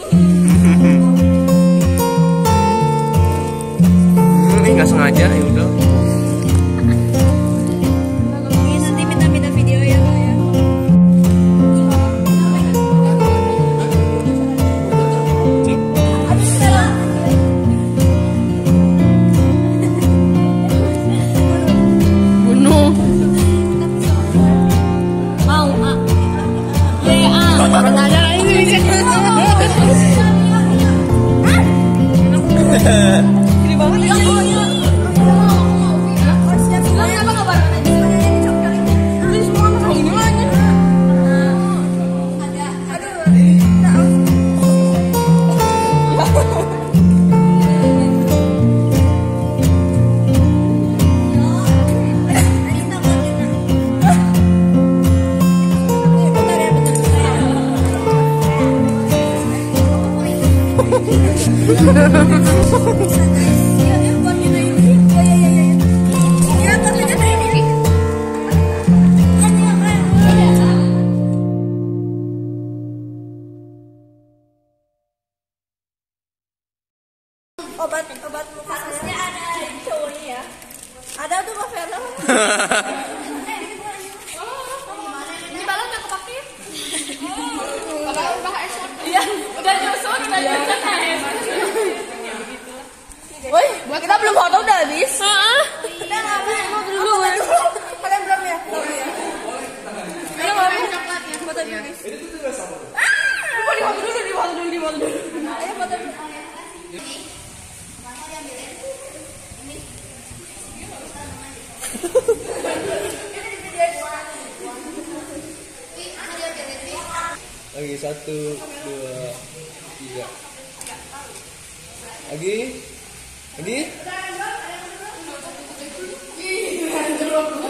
Ini nggak sengaja ya udah. Nanti minta video ya lo ya. Bunuh. Mau pertanyaan ini. Gede banget ya. Obat kasusnya ada cowoknya ya. Ada tuh Pak Ferno. Ini balon udah kepake. Udah esot. Iya, udah nyusun, udah nyusun. Woi, kita belum foto udah habis. Heeh. Kita ngapain? Mau dulu. Kalian belum ya? Belum ya. Ayo ngapain coklat ya? Foto dulu. Ini tuh enggak sama. Foto dulu, di foto dulu. Ayo foto dulu. Lagi 1, 2, 3. Lagi.